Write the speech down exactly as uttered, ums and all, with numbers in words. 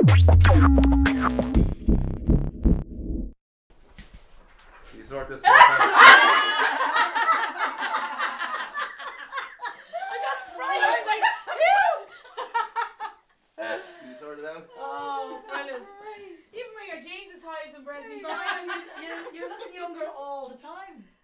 You sort this one out. I got it right. I was like, Can you sort it out? oh, brilliant. Even when your jeans as high as in Bressie. You, you're looking younger all the time.